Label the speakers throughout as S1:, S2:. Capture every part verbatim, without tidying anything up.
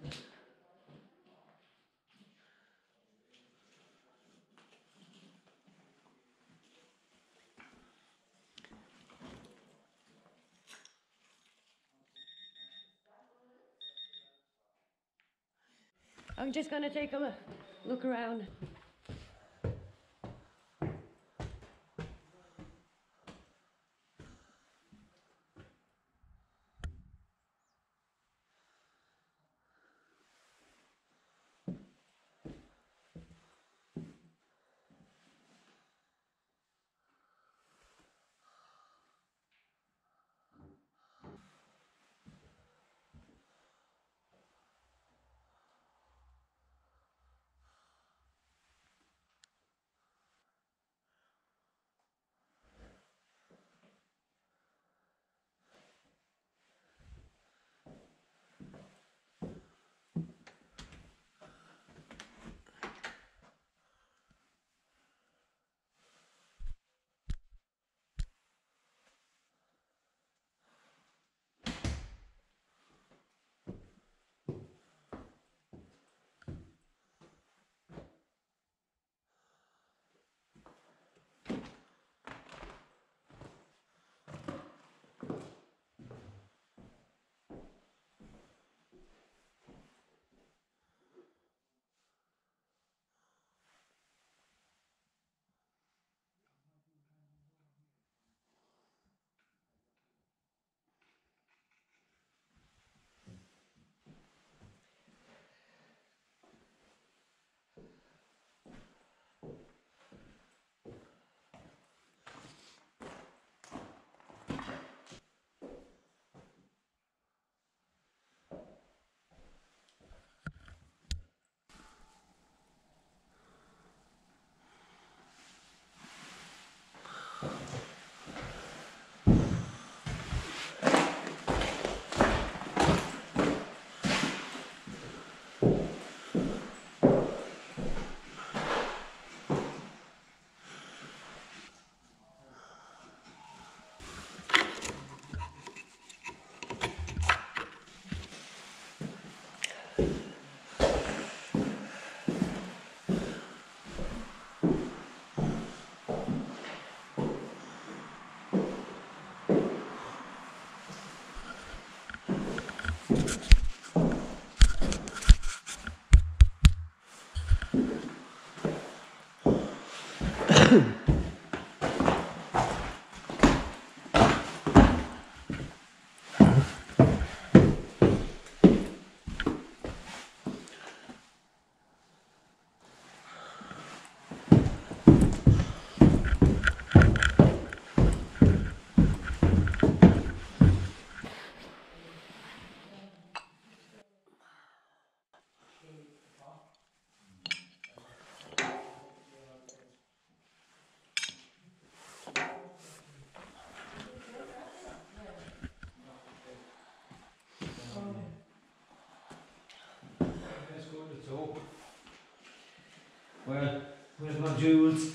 S1: I'm just going to take a look around.
S2: Let's go to the top. Well, where's my jewels?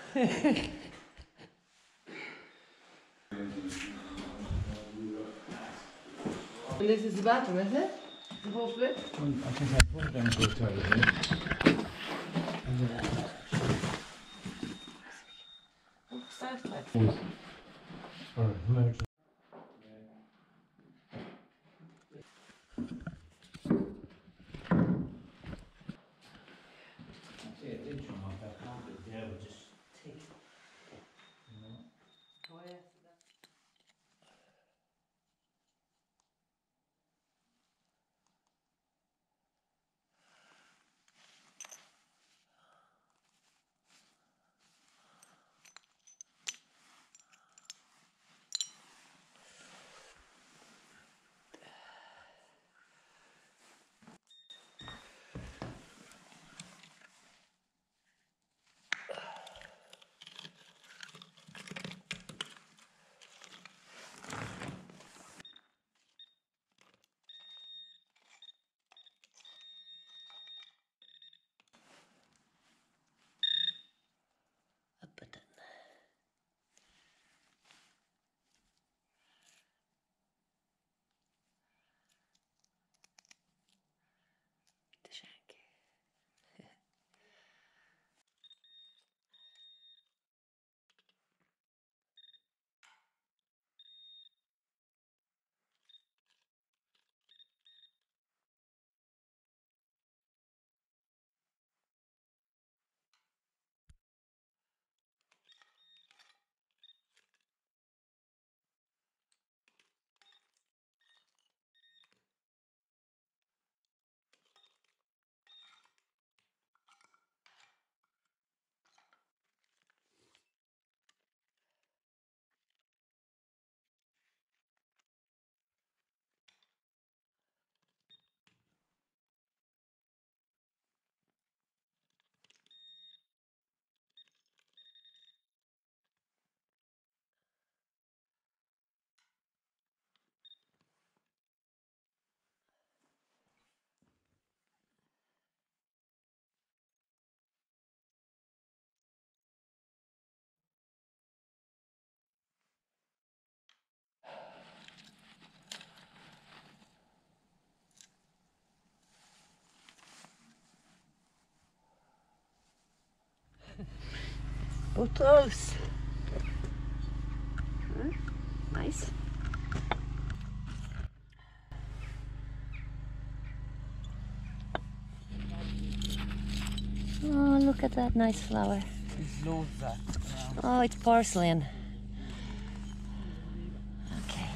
S1: And this is the bathroom, is it? Supposed to be?
S2: I think I put it down to the toilet.
S1: What's that like?
S2: For emergency. See, it did come off that carpet there, but just tick. You know?
S1: Oh, yes. Go close. Huh? Nice. Oh, look at that nice flower.
S3: There's loads of that.
S1: Oh, it's porcelain. Okay.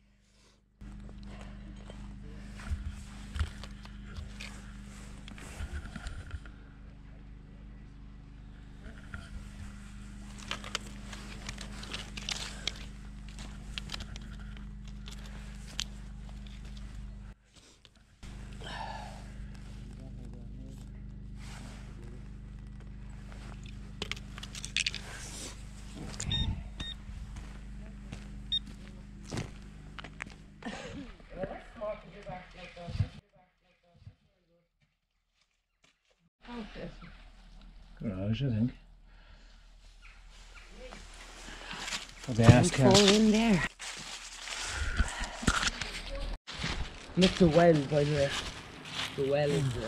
S2: Garage, I think. But they ask her.
S1: Fall in there.
S3: Look the well, by the way. The well is there.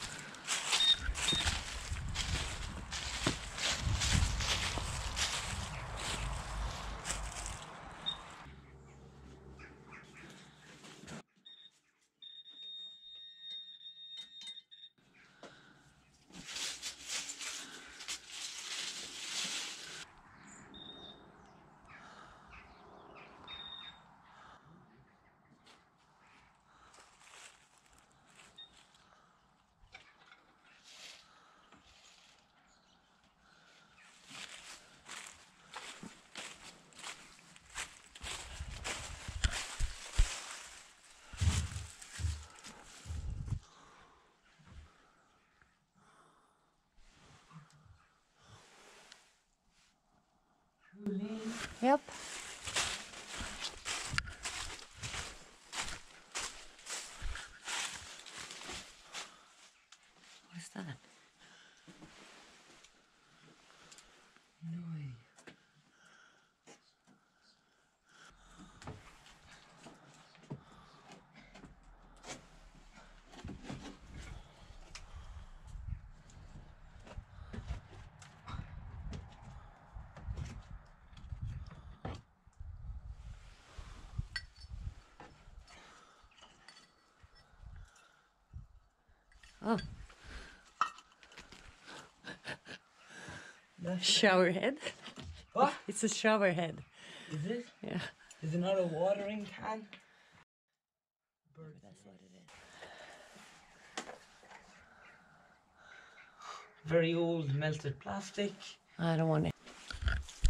S1: Yep. What's that? Oh. Shower head.
S3: What?
S1: It's a shower head.
S3: Is it?
S1: Yeah.
S3: Is it not a watering can?
S1: That's what it is.
S3: Very old melted plastic.
S1: I don't want it.